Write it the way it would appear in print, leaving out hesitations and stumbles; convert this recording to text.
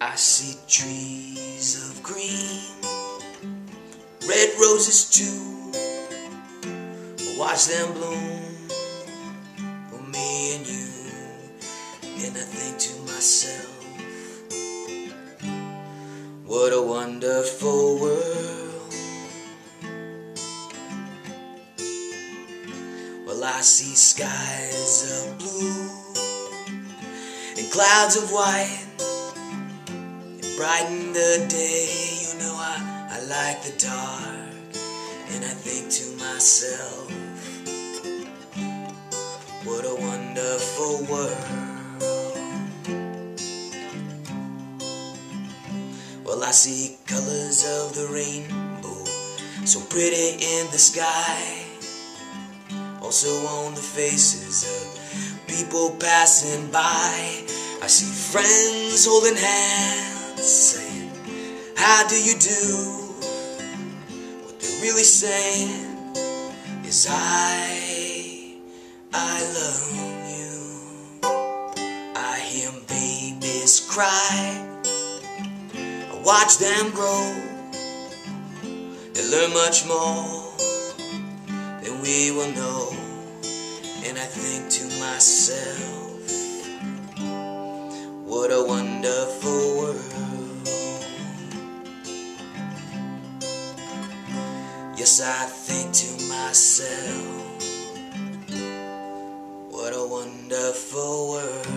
I see trees of green, red roses too. Watch them bloom for me and you. And I think to myself, what a wonderful world. Well, I see skies of blue and clouds of white. Brighten the day, you know I like the dark. And I think to myself, what a wonderful world. Well, I see colors of the rainbow, so pretty in the sky. Also on the faces of people passing by. I see friends holding hands, saying, how do you do? What they're really saying is I love you. I hear babies cry, I watch them grow. They learn much more than we will know. And I think to myself, what a wonderful world. Yes, I think to myself, what a wonderful world.